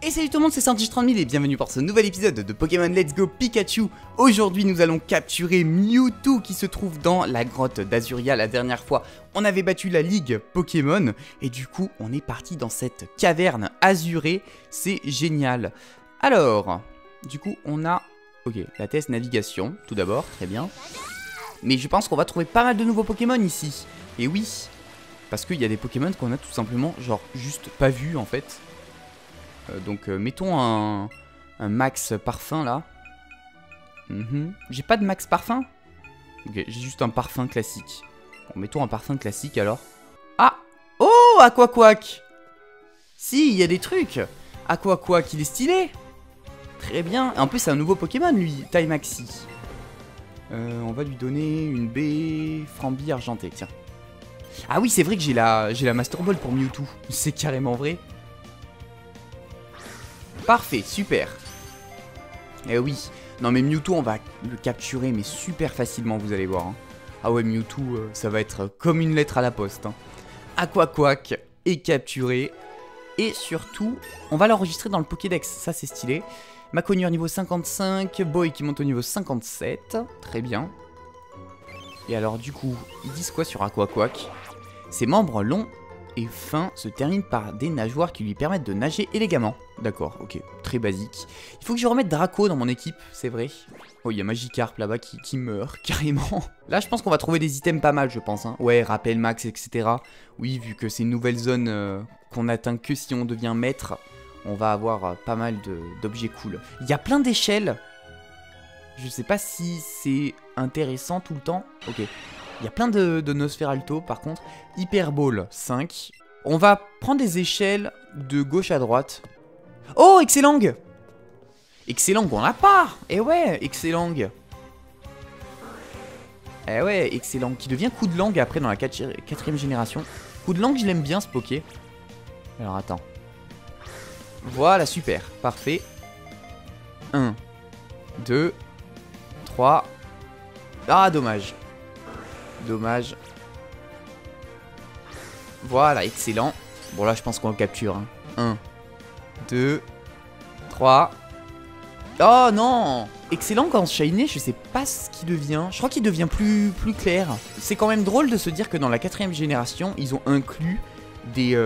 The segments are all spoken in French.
Et salut tout le monde, c'est Santige30 000 et bienvenue pour ce nouvel épisode de Pokémon Let's Go Pikachu. Aujourd'hui nous allons capturer Mewtwo qui se trouve dans la grotte d'Azuria. La dernière fois on avait battu la ligue Pokémon et du coup on est parti dans cette caverne azurée. C'est génial. Alors, du coup on a... Ok, la test navigation tout d'abord, très bien. Mais je pense qu'on va trouver pas mal de nouveaux Pokémon ici. Et oui, parce qu'il y a des Pokémon qu'on a tout simplement genre juste pas vus en fait. Donc mettons un max parfum là. J'ai pas de max parfum. Ok, j'ai juste un parfum classique. Bon, mettons un parfum classique alors. Ah! Oh, Aquaquack! Si, il y a des trucs. Aquaquack, il est stylé. Très bien. En plus, c'est un nouveau Pokémon lui, taille maxi. On va lui donner une baie Frambi argentée, tiens. Ah oui, c'est vrai que j'ai la Master Ball pour Mewtwo. C'est carrément vrai. Parfait, super. Eh oui. Non mais Mewtwo, on va le capturer, mais super facilement, vous allez voir. Hein. Ah ouais, Mewtwo, ça va être comme une lettre à la poste. Hein. Aquaquack est capturé. Et surtout, on va l'enregistrer dans le Pokédex. Ça, c'est stylé. Maconier niveau 55. Boy qui monte au niveau 57. Très bien. Et alors, du coup, ils disent quoi sur Aquaquack? Ses membres longs et fins se terminent par des nageoires qui lui permettent de nager élégamment. D'accord, ok, très basique. Il faut que je remette Draco dans mon équipe, c'est vrai. Oh, il y a Magikarp là-bas qui meurt, carrément. Là, je pense qu'on va trouver des items pas mal, je pense. Hein. Ouais, rappel max, etc. Oui, vu que c'est une nouvelle zone qu'on atteint que si on devient maître, on va avoir pas mal d'objets cool. Il y a plein d'échelles. Je sais pas si c'est intéressant tout le temps. Ok. Il y a plein de Nosferalto par contre. Hyper Ball 5. On va prendre des échelles de gauche à droite. Oh, Excellent! Excellent, on l'a pas! Eh ouais, Excellent. Eh ouais, Excellent. Qui devient coup de langue après dans la 4ème génération. Coup de langue, je l'aime bien ce Poké. Alors attends. Voilà, super. Parfait. 1, 2, 3. Ah, dommage. Dommage. Voilà, excellent. Bon là je pense qu'on le capture. 1, 2, 3. Oh non! Excellent quand Shiny, je sais pas ce qu'il devient. Je crois qu'il devient plus clair. C'est quand même drôle de se dire que dans la 4ème génération, ils ont inclus des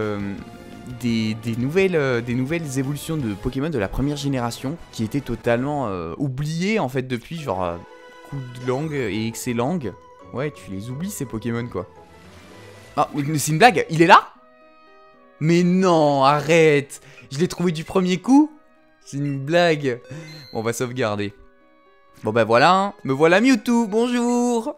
nouvelles évolutions de Pokémon de la première génération qui étaient totalement oubliées en fait depuis, genre coup de langue et Excellent. Ouais, tu les oublies ces Pokémon quoi. Ah, mais c'est une blague, il est là? Mais non, arrête. Je l'ai trouvé du premier coup. C'est une blague. Bon, on va sauvegarder. Bon bah voilà, hein. Me voilà Mewtwo, bonjour.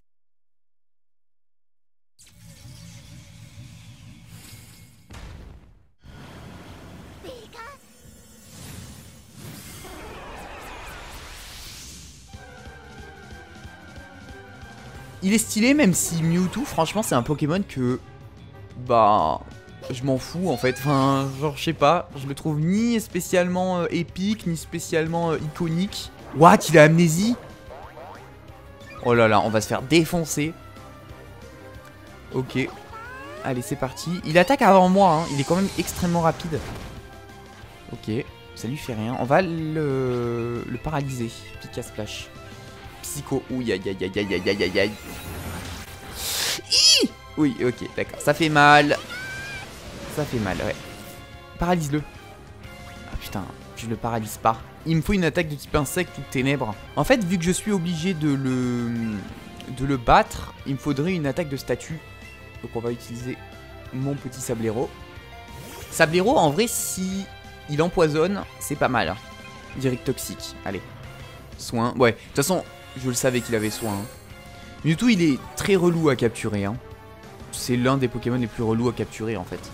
Il est stylé même si Mewtwo, franchement, c'est un Pokémon que... Bah... Je m'en fous en fait, enfin, genre, je sais pas. Je le trouve ni spécialement épique, ni spécialement iconique. What? Il a amnésie? Oh là là, on va se faire défoncer. Ok. Allez, c'est parti. Il attaque avant moi, hein. Il est quand même extrêmement rapide. Ok, ça lui fait rien. On va le paralyser. Pika Splash. Psycho. Ouh, aïe, aïe, aïe, aïe, aïe, aïe, aïe, aïe. Oui, ok, d'accord. Ça fait mal. Ça fait mal, ouais. Paralyse-le. Ah putain, je le paralyse pas. Il me faut une attaque de type insecte ou ténèbres. En fait, vu que je suis obligé de le battre, il me faudrait une attaque de statue. Donc on va utiliser mon petit Sablero. Sablero, en vrai, si il empoisonne, c'est pas mal. Direct toxique. Allez. Soin. Ouais, de toute façon, je le savais qu'il avait soin. Hein. Mewtwo, il est très relou à capturer. Hein. C'est l'un des Pokémon les plus relous à capturer, en fait.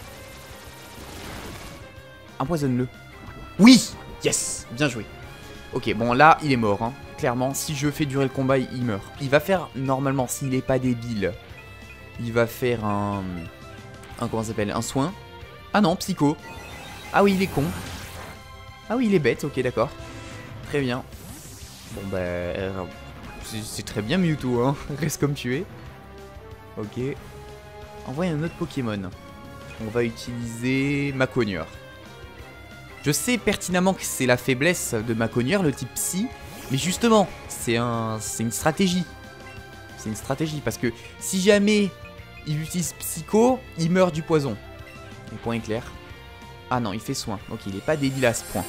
Empoisonne-le. Oui! Yes! Bien joué. Ok, bon là, il est mort. Hein. Clairement, si je fais durer le combat, il meurt. Il va faire, normalement, s'il n'est pas débile, il va faire un comment ça s'appelle? Un soin. Ah non, psycho. Ah oui, il est con. Ah oui, il est bête, ok, d'accord. Très bien. Bon, bah... c'est très bien, Mewtwo, hein. Reste comme tu es. Ok. Envoie un autre Pokémon. On va utiliser Maconier. Je sais pertinemment que c'est la faiblesse de ma connière, le type psy. Mais justement, c'est une stratégie. C'est une stratégie parce que si jamais il utilise Psycho, il meurt du poison. Le point est clair. Ah non, il fait soin. Ok, il est pas débile à ce point.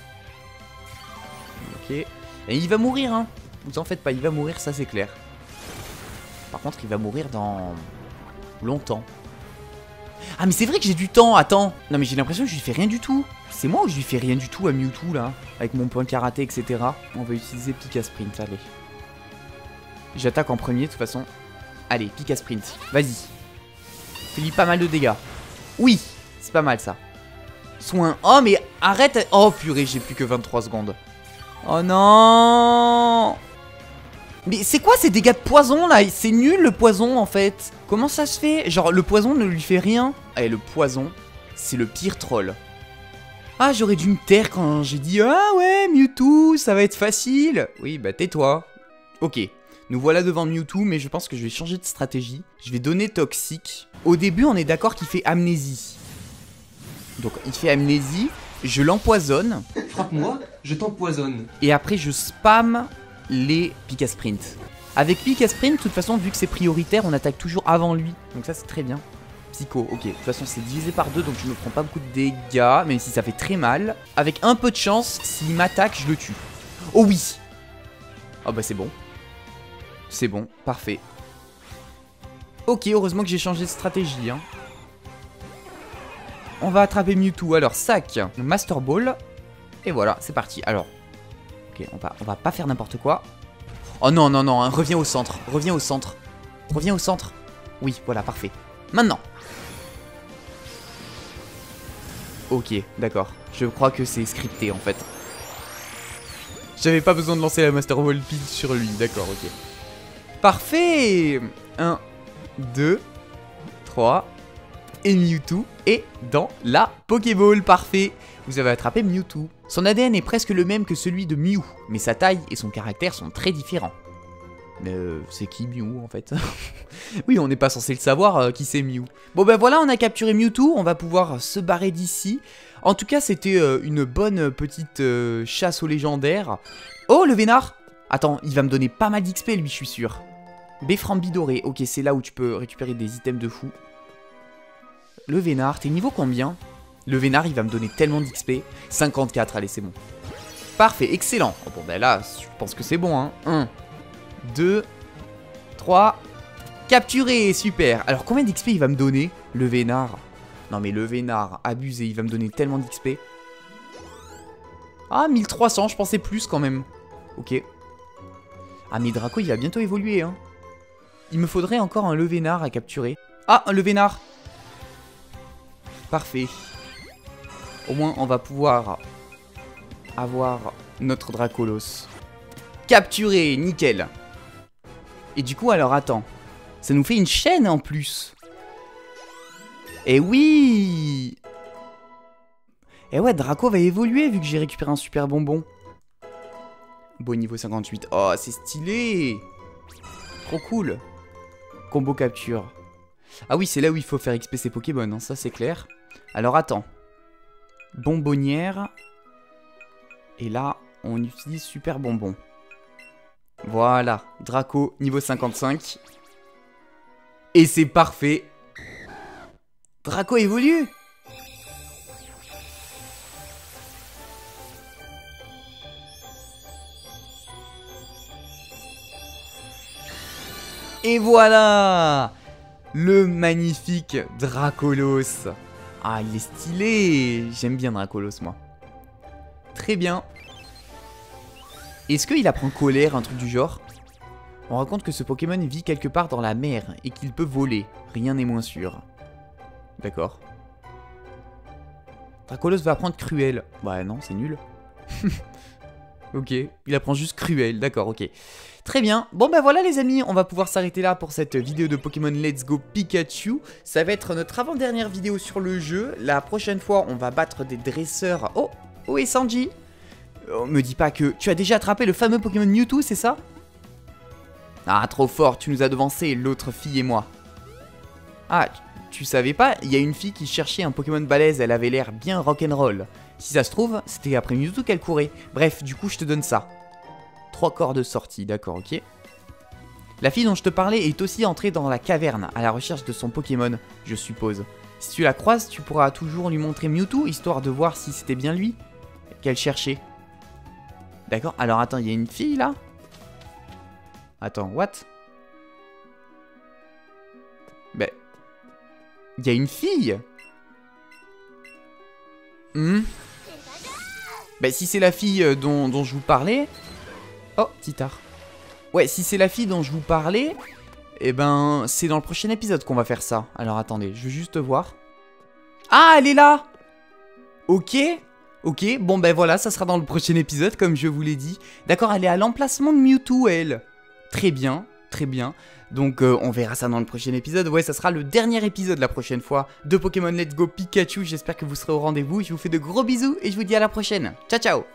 Ok. Et il va mourir, hein. Vous en faites pas, il va mourir, ça c'est clair. Par contre, il va mourir dans longtemps. Ah mais c'est vrai que j'ai du temps, attends. Non mais j'ai l'impression que je lui fais rien du tout. C'est moi ou je lui fais rien du tout à Mewtwo là? Avec mon point karaté, etc. On va utiliser Pika Sprint, allez. J'attaque en premier de toute façon. Allez, Pika Sprint, vas-y. Fais-lui pas mal de dégâts. Oui, c'est pas mal ça. Soin. Oh mais arrête. Oh purée, j'ai plus que 23 secondes. Oh non. Mais c'est quoi ces dégâts de poison là? C'est nul le poison en fait. Comment ça se fait? Genre le poison ne lui fait rien. Eh le poison, c'est le pire troll. Ah j'aurais dû me taire quand j'ai dit ah ouais Mewtwo ça va être facile. Oui bah tais-toi. Ok, nous voilà devant Mewtwo mais je pense que je vais changer de stratégie. Je vais donner Toxique. Au début on est d'accord qu'il fait Amnésie. Donc il fait Amnésie, je l'empoisonne. Frappe-moi, je t'empoisonne. Et après je spam les Pika Sprint. Avec Pika Sprint, de toute façon, vu que c'est prioritaire, on attaque toujours avant lui. Donc ça, c'est très bien. Psycho, ok. De toute façon, c'est divisé par 2, donc je ne prends pas beaucoup de dégâts, même si ça fait très mal. Avec un peu de chance, s'il m'attaque, je le tue. Oh oui. Oh bah c'est bon. C'est bon, parfait. Ok, heureusement que j'ai changé de stratégie. Hein. On va attraper Mewtwo. Alors, sac, Master Ball. Et voilà, c'est parti. Alors... Ok, on va pas faire n'importe quoi. Oh non, non, non, hein, reviens au centre. Reviens au centre. Reviens au centre. Oui, voilà, parfait. Maintenant. Ok, d'accord. Je crois que c'est scripté, en fait. J'avais pas besoin de lancer la Master Ball pile sur lui. D'accord, ok. Parfait. 1, 2, 3. Et Mewtwo est dans la Pokéball. Parfait. Vous avez attrapé Mewtwo. Son ADN est presque le même que celui de Mew, mais sa taille et son caractère sont très différents. Mais c'est qui Mew en fait? Oui, on n'est pas censé le savoir qui c'est Mew. Bon ben voilà, on a capturé Mewtwo, on va pouvoir se barrer d'ici. En tout cas, c'était une bonne petite chasse aux légendaires. Oh, le Vénard! Attends, il va me donner pas mal d'XP lui, je suis sûr. Beframbi doré, ok, c'est là où tu peux récupérer des items de fou. Le Vénard, t'es niveau combien? Le Vénard, il va me donner tellement d'XP. 54, allez, c'est bon. Parfait, excellent. Oh, bon, ben là, je pense que c'est bon, hein. 1, 2, 3. Capturé, super. Alors, combien d'XP il va me donner, le Vénard? Non, mais le Vénard, abusé, il va me donner tellement d'XP. Ah, 1300, je pensais plus quand même. Ok. Ah, mais Draco, il va bientôt évoluer, hein. Il me faudrait encore un Levénard à capturer. Ah, un Levénard. Parfait. Au moins, on va pouvoir avoir notre Dracolos. Capturé, nickel. Et du coup, alors, attends. Ça nous fait une chaîne en plus. Eh oui. Eh ouais, Draco va évoluer vu que j'ai récupéré un super bonbon. Beau niveau 58. Oh, c'est stylé. Trop cool. Combo capture. Ah oui, c'est là où il faut faire XP ses Pokémon, hein, ça c'est clair. Alors attends. Bonbonnière. Et là, on utilise super bonbon. Voilà, Draco, niveau 55. Et c'est parfait. Draco évolue. Et voilà, le magnifique Dracolos. Ah, il est stylé. J'aime bien Dracolos, moi. Très bien. Est-ce qu'il apprend colère, un truc du genre? On raconte que ce Pokémon vit quelque part dans la mer et qu'il peut voler. Rien n'est moins sûr. D'accord. Dracolos va apprendre cruel. Bah non, c'est nul. Ok, il apprend juste cruel. D'accord, ok. Très bien. Bon bah voilà les amis, on va pouvoir s'arrêter là pour cette vidéo de Pokémon Let's Go Pikachu. Ça va être notre avant-dernière vidéo sur le jeu. La prochaine fois, on va battre des dresseurs. Oh, où est Sanji? Oh, me dis pas que tu as déjà attrapé le fameux Pokémon Mewtwo, c'est ça? Ah, trop fort, tu nous as devancé, l'autre fille et moi. Ah, tu savais pas? Il y a une fille qui cherchait un Pokémon balèze, elle avait l'air bien rock'n'roll. Si ça se trouve, c'était après Mewtwo qu'elle courait. Bref, du coup, je te donne ça. 3 corps de sortie, d'accord, ok. La fille dont je te parlais est aussi entrée dans la caverne à la recherche de son Pokémon, je suppose. Si tu la croises, tu pourras toujours lui montrer Mewtwo, histoire de voir si c'était bien lui qu'elle cherchait. D'accord, alors attends, il y a une fille là? Attends, what? Ben... Il y a une fille? Ben si c'est la fille dont je vous parlais... Oh, Titar. Ouais, si c'est la fille dont je vous parlais, eh ben, c'est dans le prochain épisode qu'on va faire ça. Alors, attendez, je veux juste voir. Ah, elle est là! Ok, ok, bon ben voilà, ça sera dans le prochain épisode, comme je vous l'ai dit. D'accord, elle est à l'emplacement de Mewtwo, elle. Très bien, très bien. Donc, on verra ça dans le prochain épisode. Ouais, ça sera le dernier épisode la prochaine fois de Pokémon Let's Go Pikachu. J'espère que vous serez au rendez-vous. Je vous fais de gros bisous et je vous dis à la prochaine. Ciao, ciao!